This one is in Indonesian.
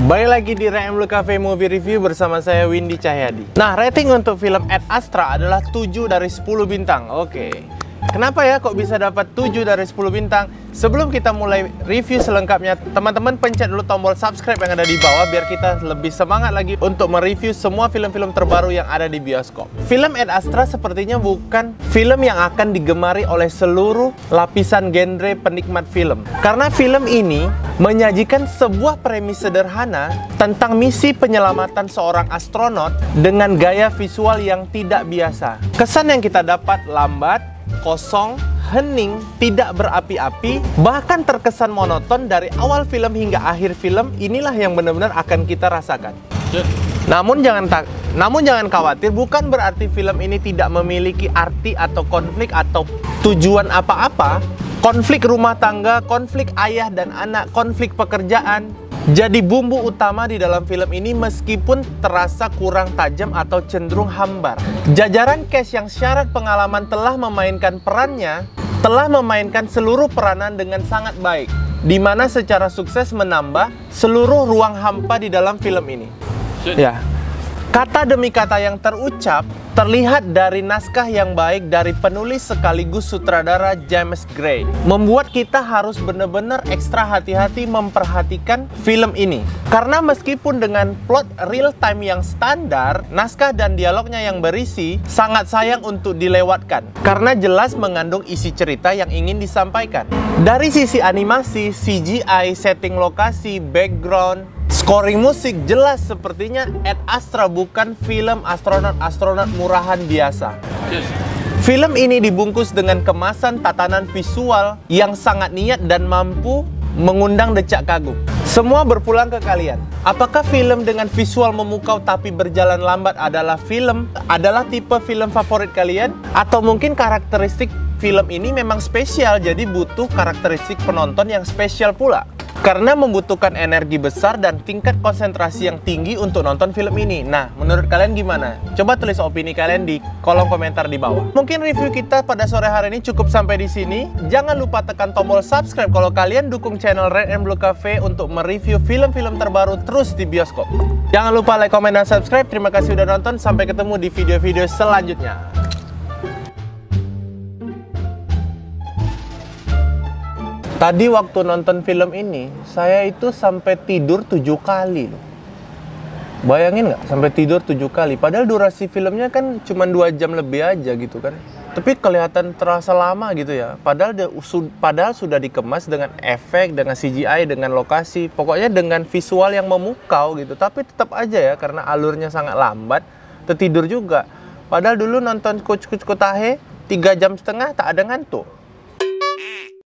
Balik lagi di RM Cafe Movie Review bersama saya Windy Cahyadi. Nah, rating untuk film Ad Astra adalah 7 dari 10 bintang. Oke. Kenapa ya kok bisa dapat 7 dari 10 bintang? Sebelum kita mulai review selengkapnya, teman-teman pencet dulu tombol subscribe yang ada di bawah biar kita lebih semangat lagi untuk mereview semua film-film terbaru yang ada di bioskop. Film Ad Astra sepertinya bukan film yang akan digemari oleh seluruh lapisan genre penikmat film. Karena film ini menyajikan sebuah premis sederhana tentang misi penyelamatan seorang astronot dengan gaya visual yang tidak biasa. Kesan yang kita dapat lambat, kosong, hening, tidak berapi-api, bahkan terkesan monoton dari awal film hingga akhir film. Inilah yang benar-benar akan kita rasakan. Namun jangan khawatir, bukan berarti film ini tidak memiliki arti atau konflik atau tujuan apa-apa. Konflik rumah tangga, konflik ayah dan anak, konflik pekerjaan jadi bumbu utama di dalam film ini meskipun terasa kurang tajam atau cenderung hambar. Jajaran cast yang syarat pengalaman telah memainkan perannya, telah memainkan seluruh peranan dengan sangat baik, di mana secara sukses menambah seluruh ruang hampa di dalam film ini. Ya, kata demi kata yang terucap terlihat dari naskah yang baik dari penulis sekaligus sutradara James Gray. Membuat kita harus benar-benar ekstra hati-hati memperhatikan film ini. Karena meskipun dengan plot real time yang standar, naskah dan dialognya yang berisi sangat sayang untuk dilewatkan. Karena jelas mengandung isi cerita yang ingin disampaikan. Dari sisi animasi, CGI, setting lokasi, background, scoring musik, jelas sepertinya Ad Astra bukan film astronot-astronot murahan biasa. Film ini dibungkus dengan kemasan tatanan visual yang sangat niat dan mampu mengundang decak kagum. Semua berpulang ke kalian. Apakah film dengan visual memukau tapi berjalan lambat adalah tipe film favorit kalian? Atau mungkin karakteristik film ini memang spesial, jadi butuh karakteristik penonton yang spesial pula? Karena membutuhkan energi besar dan tingkat konsentrasi yang tinggi untuk nonton film ini. Nah, menurut kalian gimana? Coba tulis opini kalian di kolom komentar di bawah. Mungkin review kita pada sore hari ini cukup sampai di sini. Jangan lupa tekan tombol subscribe kalau kalian dukung channel Red and Blue Cafe untuk mereview film-film terbaru terus di bioskop. Jangan lupa like, komen, dan subscribe. Terima kasih udah nonton. Sampai ketemu di video-video selanjutnya. Tadi waktu nonton film ini, saya itu sampai tidur 7 kali loh. Bayangin nggak? Sampai tidur 7 kali. Padahal durasi filmnya kan cuma 2 jam lebih aja gitu kan. Tapi kelihatan terasa lama gitu ya. Padahal sudah dikemas dengan efek, dengan CGI, dengan lokasi. Pokoknya dengan visual yang memukau gitu. Tapi tetap aja ya, karena alurnya sangat lambat, tertidur juga. Padahal dulu nonton Kuch Kuch Kota Hai 3,5 jam tak ada ngantuk.